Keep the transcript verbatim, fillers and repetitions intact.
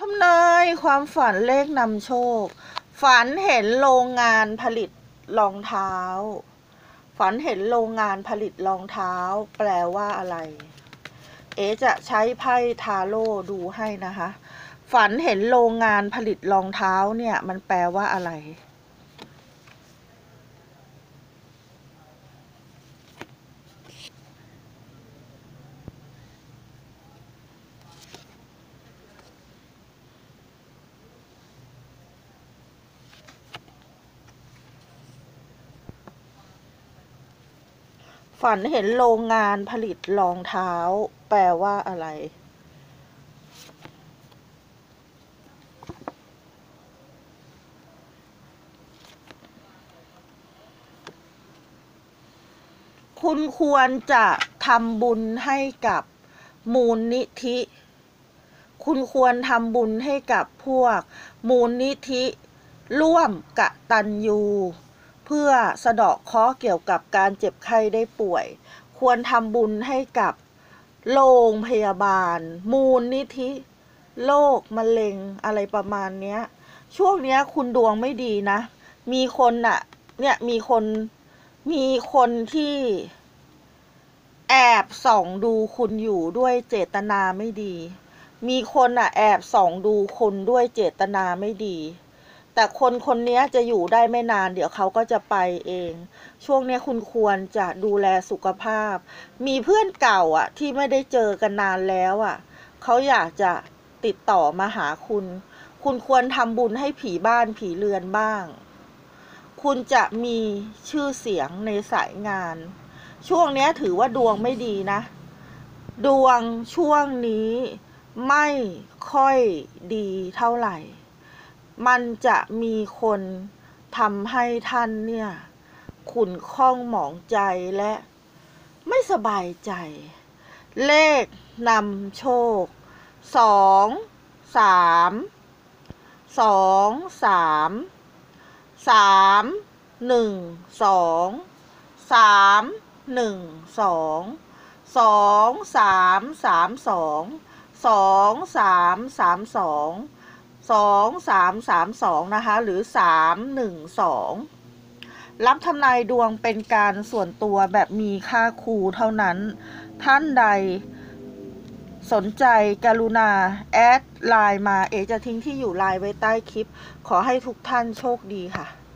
ำนายความฝันเลขนำโชคฝันเห็นโรงงานผลิตรองเท้าฝันเห็นโรงงานผลิตรองเท้าแปลว่าอะไรเอ๋จะใช้ไพ่ทาโร่ดูให้นะคะฝันเห็นโรงงานผลิตรองเท้าเนี่ยมันแปลว่าอะไรฝันเห็นโรงงานผลิตรองเท้าแปลว่าอะไรคุณควรจะทำบุญให้กับมูลนิธิ คุณควรทำบุญให้กับพวกมูลนิธิร่วมกตัญญูเพื่อสะเดาะเคราะห์เกี่ยวกับการเจ็บไข้ได้ป่วยควรทำบุญให้กับโรงพยาบาลมูลนิธิโรคมะเร็งอะไรประมาณนี้ช่วงนี้คุณดวงไม่ดีนะมีคนน่ะเนี่ยมีคนมีคนที่แอบส่องดูคุณอยู่ด้วยเจตนาไม่ดีมีคนอ่ะแอบส่องดูคุณด้วยเจตนาไม่ดีแต่คนคนนี้จะอยู่ได้ไม่นานเดี๋ยวเขาก็จะไปเองช่วงนี้คุณควรจะดูแลสุขภาพมีเพื่อนเก่าอ่ะที่ไม่ได้เจอกันนานแล้วอ่ะเขาอยากจะติดต่อมาหาคุณคุณควรทำบุญให้ผีบ้านผีเรือนบ้างคุณจะมีชื่อเสียงในสายงานช่วงนี้ถือว่าดวงไม่ดีนะดวงช่วงนี้ไม่ค่อยดีเท่าไหร่มันจะมีคนทำให้ท่านเนี่ยขุ่นข้องหมองใจและไม่สบายใจเลขนำโชคสองสามสองสามสามหนึ่งสองสามหนึ่งสองสองสามสามสองสองสามสามสองสองสามสามสองนะคะหรือสามหนึ่งสองรับทำนายดวงเป็นการส่วนตัวแบบมีค่าครูเท่านั้นท่านใดสนใจกรุณาแอดไลน์มาเอจะทิ้งที่อยู่ไลน์ไว้ใต้คลิปขอให้ทุกท่านโชคดีค่ะ